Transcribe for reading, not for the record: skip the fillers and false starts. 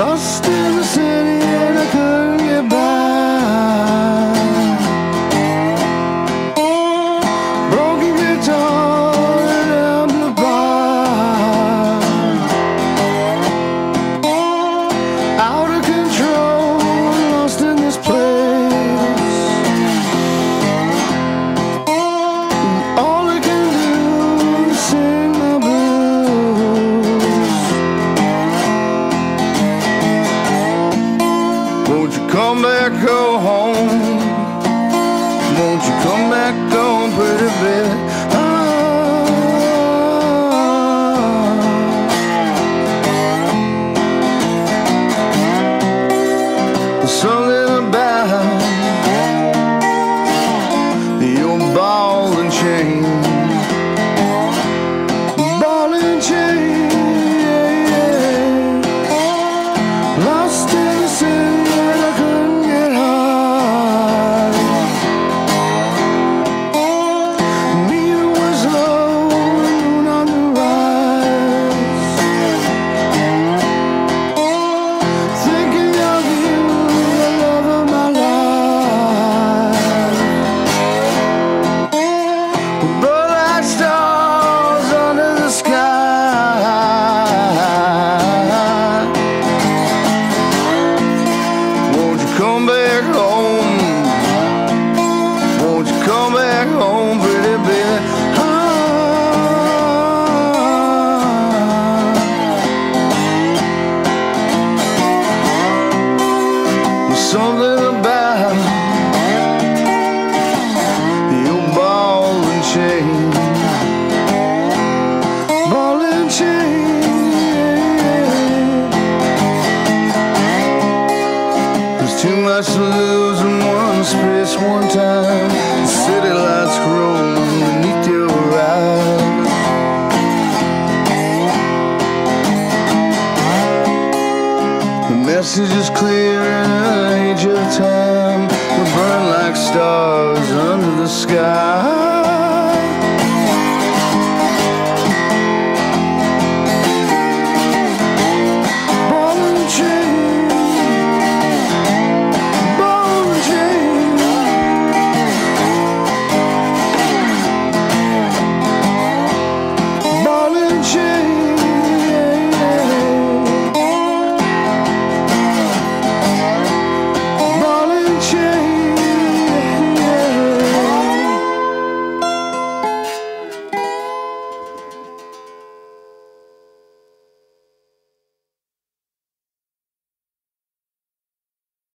Lost in the city and I couldn't get by. Broken guitar and amplifier, out of control, lost in this place. And all I can do is sing my blues. Won't you come back home? Won't you come back home, pretty baby? There's something about your ball and chain. Ball and chain, yeah, yeah. Lost in the city and I couldn't get high. Neither was low, moon on the rise. Thinking of you, the love of my life. But like stars under the sky. Won't you come back home? Won't you come back home, pretty baby? There's something about your ball and chain. Ball and chain, yeah. There's too much to lose in one space, one time. The city lights grow beneath your eyes. The message is clear in an age of time. We burn like stars under the sky.